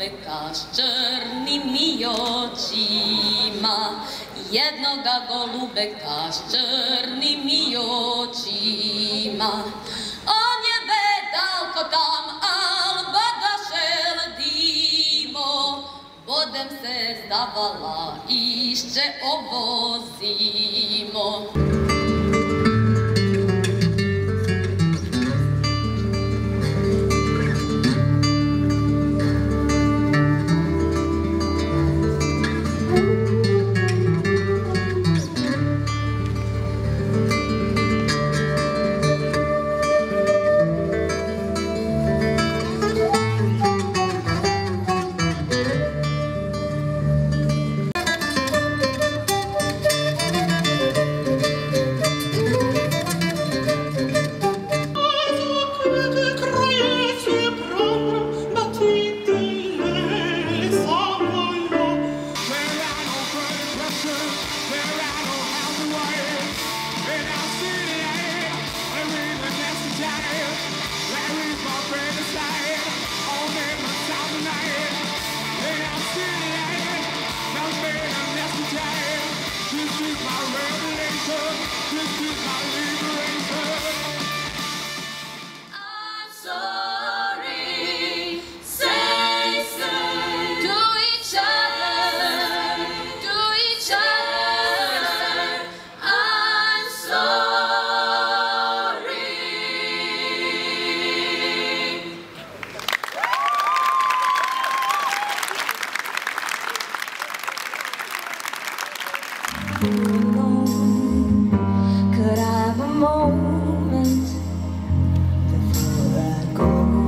golubeka s črnim i očima, jednoga golubeka s črnim i očima. On je vedalko tam, al badašel dimo, vodem se zdavala, išće obozimo. Could I have a moment before I go?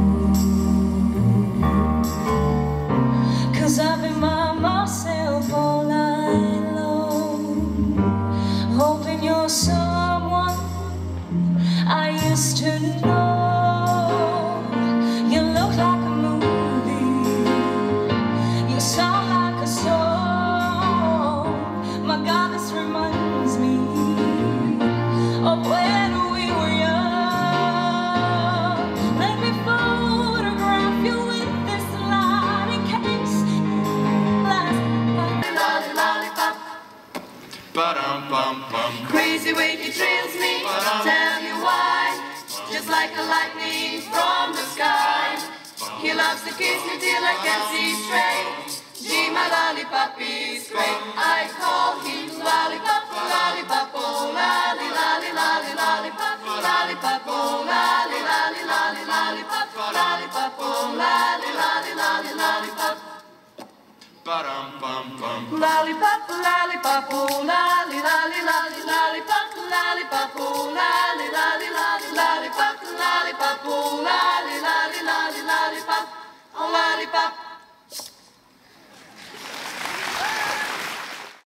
'Cause I've been by myself all night long, hoping you're someone I used to know. You look like a movie, you sound like a song. My God, this reminds me of when we were young. Let me photograph you with this light in case lollipop. Ba-dum-bum-bum. Crazy way he thrills me, tell you why. Just like a lightning from the sky, he loves to kiss me till I can see straight. Gee, my lollipop is great. I call him lollipop, lollipop, oh lolly, lolly, lolly, lollipop, lollipop, oh lolly, lolly, lolly, lollipop, lollipop, oh lolly, lolly, lolly, lollipop. Ba-dum-bum-bum. Lollipop, lollipop, oh lolly, lolly, lolly, lollipop, lollipop, oh lolly, lolly, lolly, lollipop, lollipop, oh lolly, lolly, lolly, lollipop, oh lollipop.